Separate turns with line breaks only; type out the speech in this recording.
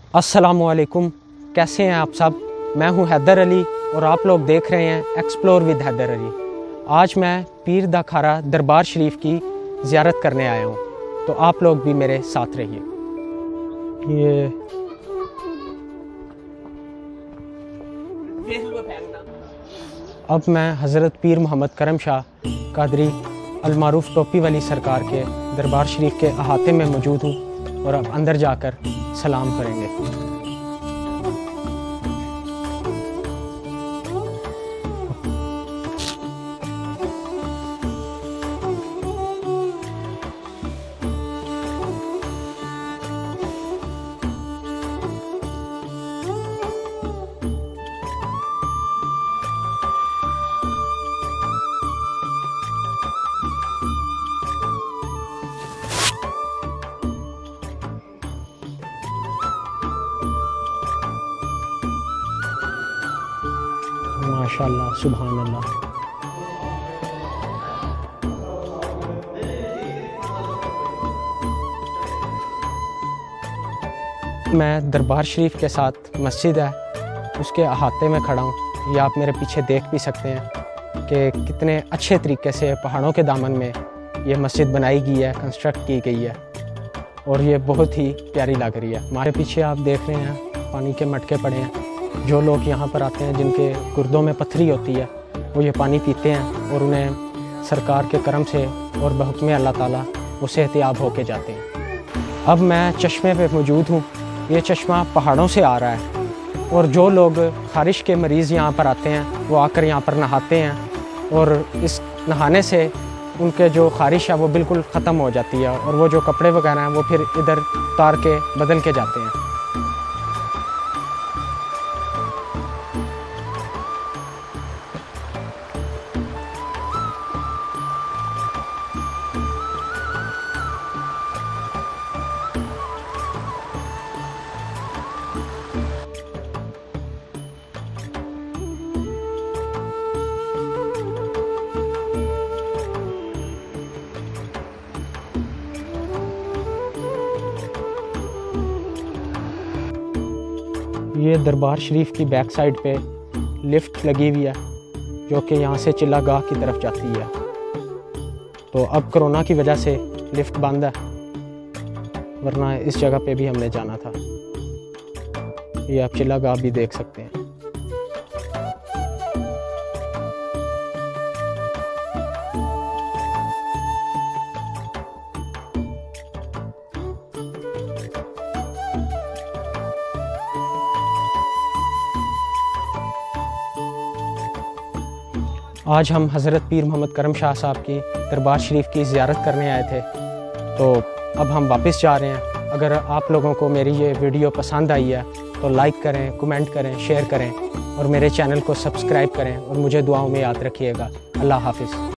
अस्सलामुअलैकुम, कैसे हैं आप सब। मैं हूं हैदर अली और आप लोग देख रहे हैं एक्सप्लोर विद हैदर अली। आज मैं पीर दा खारा दरबार शरीफ की ज़ियारत करने आया हूं, तो आप लोग भी मेरे साथ रहिए। ये अब मैं हज़रत पीर मोहम्मद करम शाह कादरी अलमारूफ टोपी वाली सरकार के दरबार शरीफ के अहाते में मौजूद हूँ और अब अंदर जाकर सलाम करेंगे। माशाअल्लाह, सुभान अल्लाह। मैं दरबार शरीफ के साथ मस्जिद है उसके अहाते में खड़ा हूँ। ये आप मेरे पीछे देख भी सकते हैं कि कितने अच्छे तरीके से पहाड़ों के दामन में ये मस्जिद बनाई गई है, कंस्ट्रक्ट की गई है और ये बहुत ही प्यारी लग रही है। हमारे पीछे आप देख रहे हैं पानी के मटके पड़े हैं। जो लोग यहाँ पर आते हैं जिनके गुर्दों में पथरी होती है वो ये पानी पीते हैं और उन्हें सरकार के करम से और बहुक्म अल्लाह ताला वो सेहतियाब होके जाते हैं। अब मैं चश्मे पे मौजूद हूँ। ये चश्मा पहाड़ों से आ रहा है और जो लोग ख़ारिश के मरीज़ यहाँ पर आते हैं वो आकर यहाँ पर नहाते हैं और इस नहाने से उनके जो ख़ारिश है वो बिल्कुल ख़त्म हो जाती है और वो जो कपड़े वगैरह हैं वो फिर इधर उतार के बदल के जाते हैं। ये दरबार शरीफ की बैक साइड पे लिफ्ट लगी हुई है जो कि यहाँ से चिल्ला गाह की तरफ जाती है। तो अब कोरोना की वजह से लिफ्ट बंद है, वरना इस जगह पे भी हमने जाना था। ये आप चिल्ला गाह भी देख सकते हैं। आज हम हज़रत पीर मोहम्मद करम शाह साहब की दरबार शरीफ की ज़ियारत करने आए थे, तो अब हम वापस जा रहे हैं। अगर आप लोगों को मेरी ये वीडियो पसंद आई है तो लाइक करें, कमेंट करें, शेयर करें और मेरे चैनल को सब्सक्राइब करें और मुझे दुआओं में याद रखिएगा। अल्लाह हाफ़िज़।